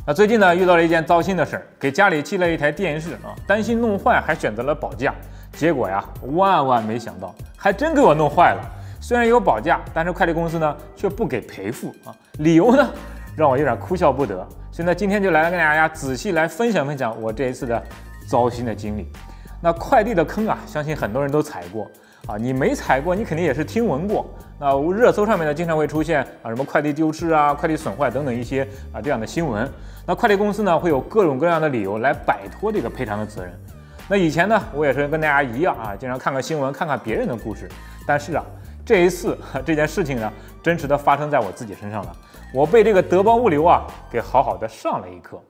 那最近呢，遇到了一件糟心的事儿，给家里寄了一台电视啊，担心弄坏，还选择了保价。结果呀，万万没想到，还真给我弄坏了。虽然有保价，但是快递公司呢却不给赔付啊，理由呢让我有点哭笑不得。所以呢，今天就来跟大家仔细来分享我这一次的糟心的经历。那快递的坑啊，相信很多人都踩过啊，你没踩过，你肯定也是听闻过。那热搜上面呢，经常会出现啊什么快递丢失啊、快递损坏等等一些这样的新闻。那快递公司呢会有各种各样的理由来摆脱这个赔偿的责任。那以前呢，我也是跟大家一样啊，经常看看新闻，看看别人的故事。但是啊，这一次这件事情呢，真实的发生在我自己身上了。我被这个德邦物流啊给好好的上了一课。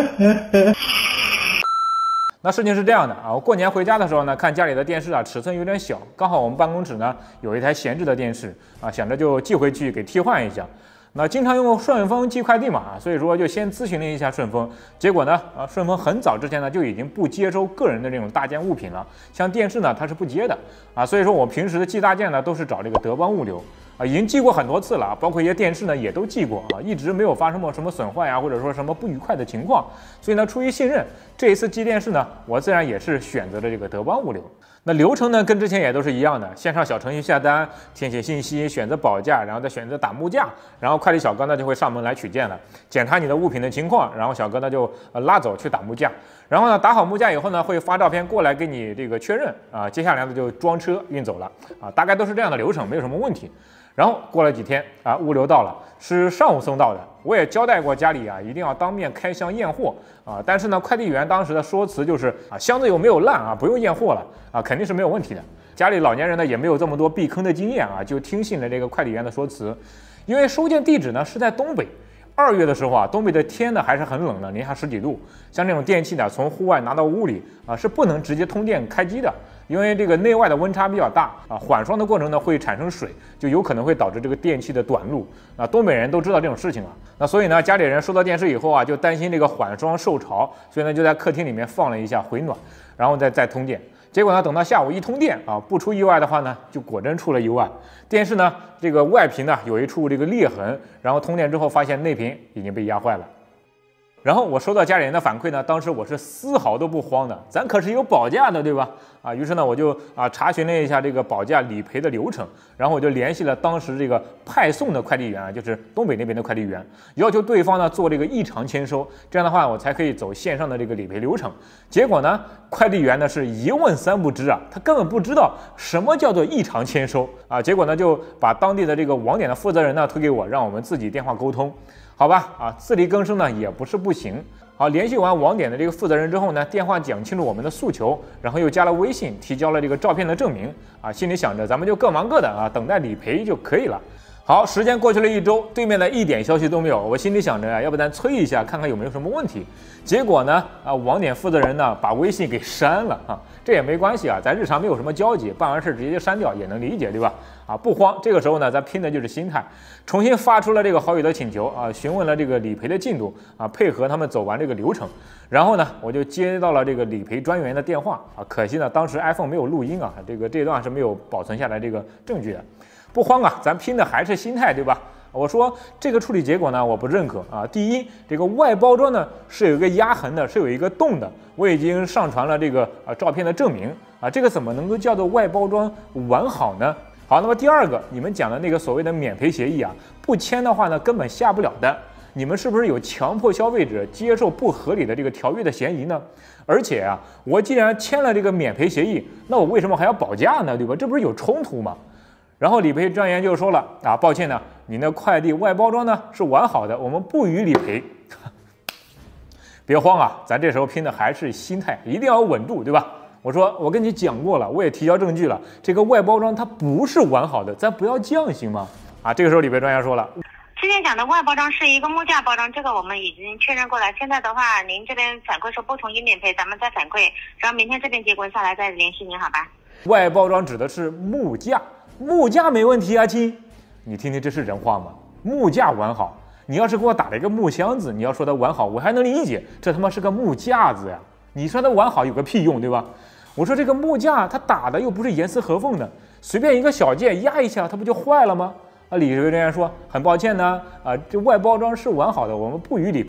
那事情是这样的啊，我过年回家的时候呢，看家里的电视啊尺寸有点小，刚好我们办公室呢有一台闲置的电视啊，想着就寄回去给替换一下。那经常用顺丰寄快递嘛，所以说就先咨询了一下顺丰，结果呢，顺丰很早之前呢就已经不接收个人的这种大件物品了，像电视呢它是不接的啊，所以说我平时的寄大件呢都是找这个德邦物流啊，已经寄过很多次了，包括一些电视呢也都寄过啊，一直没有发生过什么损坏啊，或者说什么不愉快的情况，所以呢，出于信任，这一次寄电视呢，我自然也是选择了这个德邦物流。那流程呢，跟之前也都是一样的，线上小程序下单，填写信息，选择保价，然后再选择打木架，然后快递小哥呢就会上门来取件了，检查你的物品的情况，然后小哥呢就拉走去打木架，然后呢打好木架以后呢，会发照片过来给你这个确认啊，接下来呢就装车运走了啊，大概都是这样的流程，没有什么问题。然后过了几天啊，物流到了，是上午送到的。我也交代过家里啊，一定要当面开箱验货啊。但是呢，快递员当时的说辞就是啊，箱子又没有烂啊，不用验货了啊，肯定是没有问题的。家里老年人呢也没有这么多避坑的经验啊，就听信了这个快递员的说辞。因为收件地址呢是在东北，2月的时候啊，东北的天呢还是很冷的，零下10几度。像这种电器呢，从户外拿到屋里啊，是不能直接通电开机的。因为这个内外的温差比较大啊，缓霜的过程呢会产生水，就有可能会导致这个电器的短路啊。东北人都知道这种事情啊，那所以呢，家里人收到电视以后啊，就担心这个缓霜受潮，所以呢就在客厅里面放了一下回暖，然后再通电。结果呢，等到下午一通电啊，不出意外的话呢，就果真出了意外。电视呢这个外屏呢有一处这个裂痕，然后通电之后发现内屏已经被压坏了。然后我收到家里人的反馈呢，当时我是丝毫都不慌的，咱可是有保价的，对吧？啊，于是呢我就查询了一下这个保价理赔的流程，然后我就联系了当时这个派送的快递员啊，就是东北那边的快递员，要求对方呢做这个异常签收，这样的话我才可以走线上的这个理赔流程。结果呢，快递员呢是一问三不知啊，他根本不知道什么叫做异常签收啊，结果呢就把当地的这个网点的负责人呢推给我，让我们自己电话沟通。好吧，自力更生呢也不是不行。好，联系完网点的这个负责人之后呢，电话讲清楚我们的诉求，然后又加了微信，提交了这个照片的证明啊，心里想着咱们就各忙各的啊，等待理赔就可以了。好，时间过去了1周，对面的一点消息都没有，我心里想着要不咱催一下，看看有没有什么问题。结果呢，网点负责人呢把微信给删了啊，这也没关系啊，咱日常没有什么交集，办完事直接删掉也能理解，对吧？啊，不慌，这个时候呢，咱拼的就是心态，重新发出了这个好友的请求啊，询问了这个理赔的进度啊，配合他们走完这个流程。然后呢，我就接到了这个理赔专员的电话啊，可惜呢，当时 iPhone 没有录音啊，这段是没有保存下来这个证据的。不慌啊，咱拼的还是心态，对吧？我说这个处理结果呢，我不认可啊。第一，这个外包装呢是有一个压痕的，是有一个洞的，我已经上传了这个照片的证明啊，这个怎么能够叫做外包装完好呢？好，那么第二个，你们讲的那个所谓的免赔协议啊，不签的话呢，根本下不了的。你们是不是有强迫消费者接受不合理的这个条约的嫌疑呢？而且啊，我既然签了这个免赔协议，那我为什么还要保价呢？对吧？这不是有冲突吗？然后理赔专员就说了啊，抱歉呢，您的快递外包装呢是完好的，我们不予理赔。别慌啊，咱这时候拼的还是心态，一定要稳住，对吧？我说我跟你讲过了，我也提交证据了，这个外包装它不是完好的，咱不要犟行吗？啊，这个时候理赔专员说了， 之前讲的外包装是一个木架包装，这个我们已经确认过了。现在的话，您这边反馈说不同意免赔，咱们再反馈，然后明天这边结果下来再联系您，好吧？ 外包装指的是木架。木架没问题啊，亲，你听听这是人话吗？木架完好，你要是给我打了一个木箱子，你要说它完好，我还能理解，这他妈是个木架子呀！你说它完好有个屁用，对吧？我说这个木架它打的又不是严丝合缝的，随便一个小件压一下，它不就坏了吗？理赔专员说很抱歉呢，这外包装是完好的，我们不予理赔。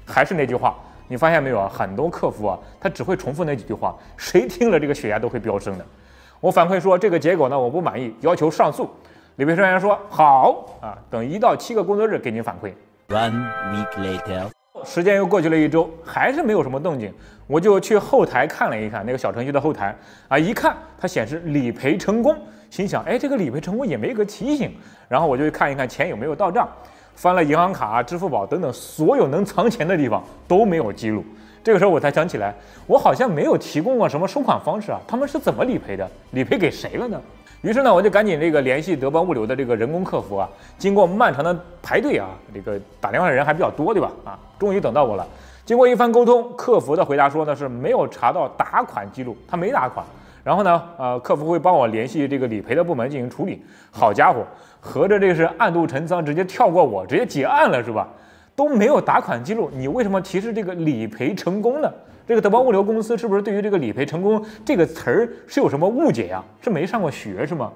还是那句话，你发现没有啊？很多客服啊，他只会重复那几句话，谁听了这个血压都会飙升的。我反馈说这个结果呢，我不满意，要求上诉。理赔专员说好啊，等1到7个工作日给您反馈。 1 week later， 时间又过去了1周，还是没有什么动静，我就去后台看了一看那个小程序的后台啊，一看它显示理赔成功，心想哎，这个理赔成功也没个提醒，然后我就看一看钱有没有到账，翻了银行卡、支付宝等等所有能藏钱的地方都没有记录。这个时候我才想起来，我好像没有提供过什么收款方式啊，他们是怎么理赔的？理赔给谁了呢？于是呢，我就赶紧联系德邦物流的这个人工客服啊，经过漫长的排队啊，这个打电话的人还比较多，对吧？啊，终于等到我了。经过一番沟通，客服的回答说呢是没有查到打款记录，他没打款。然后呢，客服会帮我联系这个理赔的部门进行处理。好家伙，合着这是暗度陈仓，直接跳过我，直接结案了是吧？都没有打款记录，你为什么提示这个理赔成功呢？这个德邦物流公司是不是对于这个理赔成功这个词儿是有什么误解呀？是没上过学是吗？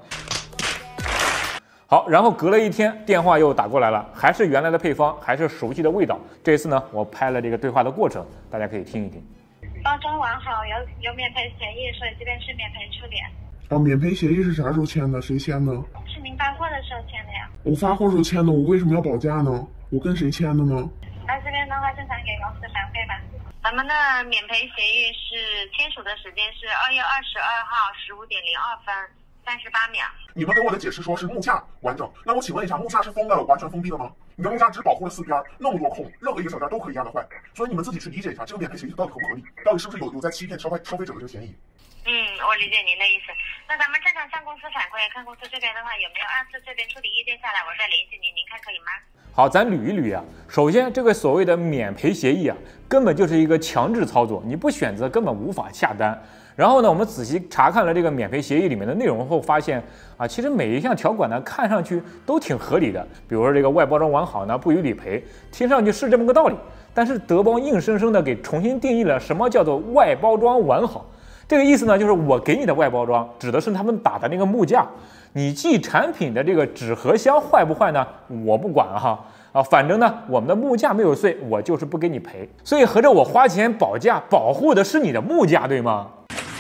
好，然后隔了1天，电话又打过来了，还是原来的配方，还是熟悉的味道。这次呢，我拍了这个对话的过程，大家可以听一听。 包装完好，有免赔协议，所以这边是免赔处理。 哦，免赔协议是啥时候签的？谁签的？ 是您发货的时候签的呀。 我发货时候签的，我为什么要保价呢？我跟谁签的呢？ 那这边的话，正常给公司反馈吧。咱们的免赔协议是签署的时间是2月22号15点02分38秒。 你们给我的解释说是木架完整，那我请问一下，木架是完全封闭的吗？你的木架只保护了4边，那么多孔，任何一个小边都可以压得坏。所以你们自己去理解一下，这个免赔协议到底合不合理？到底是不是有在欺骗消费者的这个嫌疑？ 我理解您的意思。那咱们正常向公司反馈，看公司这边的话有没有按次这边处理意见下来，我再联系您，您看可以吗？ 好，咱捋一捋啊。首先，这个所谓的免赔协议啊，根本就是一个强制操作，你不选择根本无法下单。然后呢，我们仔细查看了这个免赔协议里面的内容后，发现啊，其实每一项条款呢，看上去都挺合理的。比如说这个外包装完好呢，不予理赔，听上去是这么个道理。但是德邦硬生生的给重新定义了什么叫做外包装完好。这个意思呢，就是我给你的外包装指的是他们打的那个木架，你寄产品的这个纸盒箱坏不坏呢？我不管哈。反正呢，我们的木架没有碎，我就是不给你赔。所以合着我花钱保价，保护的是你的木架，对吗？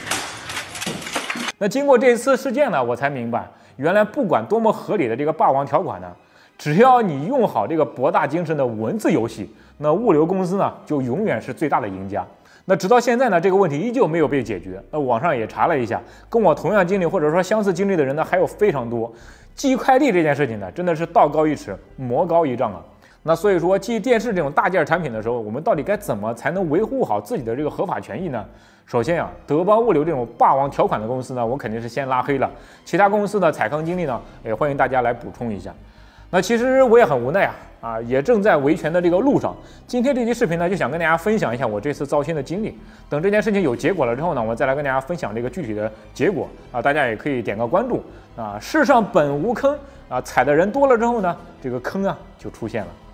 那经过这次事件呢，我才明白，原来不管多么合理的这个霸王条款呢，只要你用好这个博大精深的文字游戏，那物流公司呢就永远是最大的赢家。那直到现在呢，这个问题依旧没有被解决。那网上也查了一下，跟我同样经历或者说相似经历的人呢，还有非常多。寄快递这件事情呢，真的是道高一尺，魔高一丈啊。那所以说，寄电视这种大件产品的时候，我们到底该怎么才能维护好自己的这个合法权益呢？首先啊，德邦物流这种霸王条款的公司呢，我肯定是先拉黑了。其他公司的踩坑经历呢，也欢迎大家来补充一下。那其实我也很无奈啊，也正在维权的这个路上。今天这期视频呢，就想跟大家分享一下我这次糟心的经历。等这件事情有结果了之后呢，我再来跟大家分享这个具体的结果啊，大家也可以点个关注啊。世上本无坑啊，踩的人多了之后呢，这个坑啊就出现了。